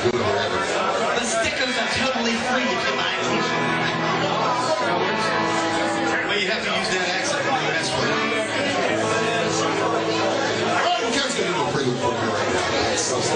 The stickers are totally free if you buy a t-shirt. Well, you have to use that accent when you ask for it. Kevin's going to do a pretty good movie right now. It's so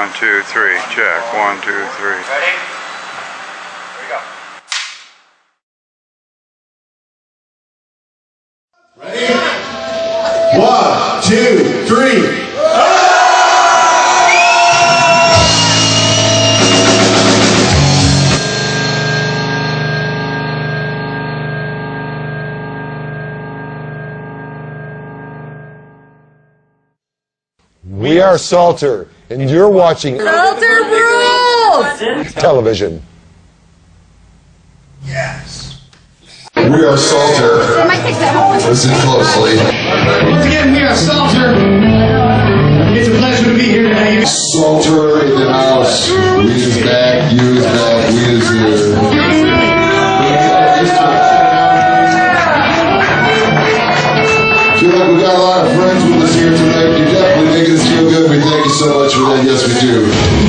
1, 2, 3. Check. 1, 2, 3. Ready? Here we go. Ready? 1, 2, 3. We are Salter, and you're watching Salter Rules! television. Yes. We are Salter. Listen closely. Once again, we are Salter. It's a pleasure to be here today. Salter in the house. We is back, you is back, we is here. Feel like we got a lot of friends with us here tonight. You're definitely making us feel good. We thank you so much for that. Yes, we do.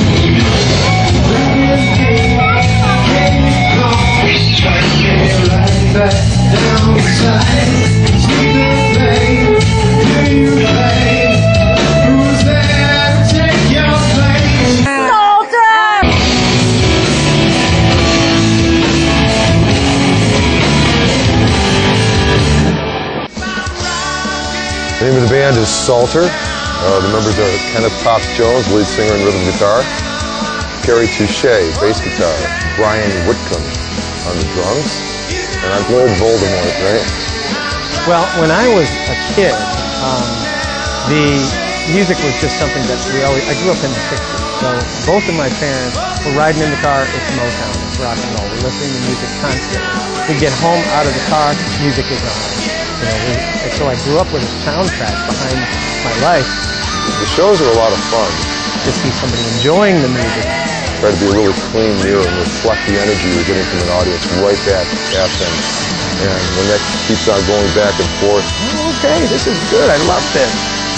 The name of the band is Salter. The members are Kenneth Pops Jones, lead singer and rhythm guitar, Kerry Touche, bass guitar, Brian Whitcomb on the drums, and I'm Lord Voldemort, right? Well, when I was a kid, the music was just something that I grew up in the 60s, so both of my parents were riding in the car, it's Motown, it's rock and roll, we're listening to music constantly. We get home out of the car, music is on. You know, so I grew up with a soundtrack behind my life. The shows are a lot of fun. To see somebody enjoying the music. Try to be a really clean mirror and reflect the energy you're getting from an audience right back at them. And when that keeps on going back and forth, Oh, okay, this is good, I love this.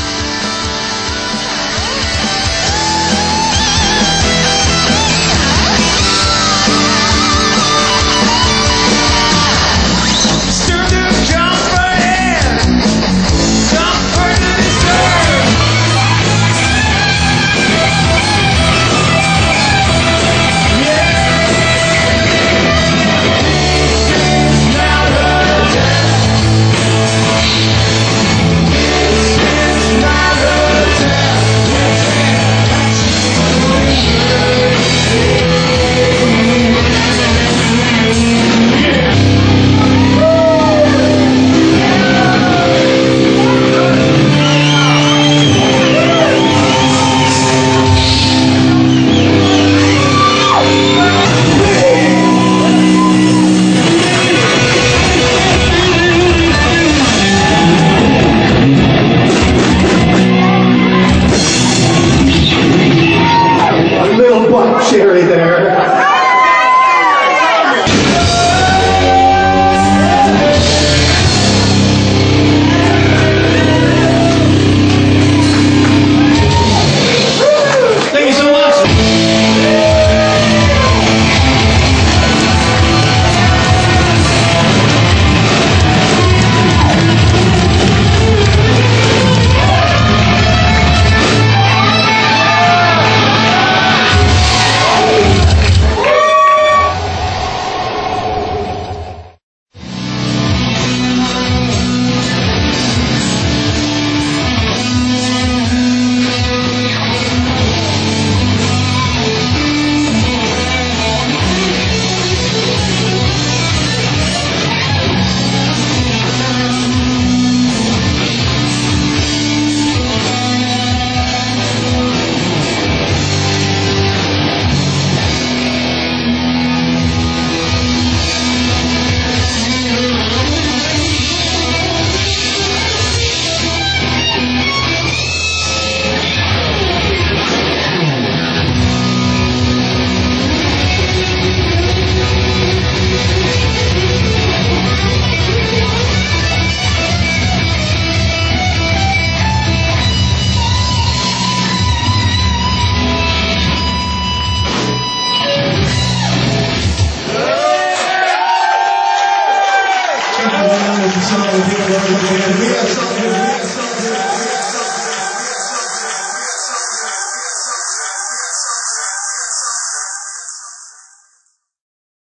Sherry there. Thank you so much. We have something.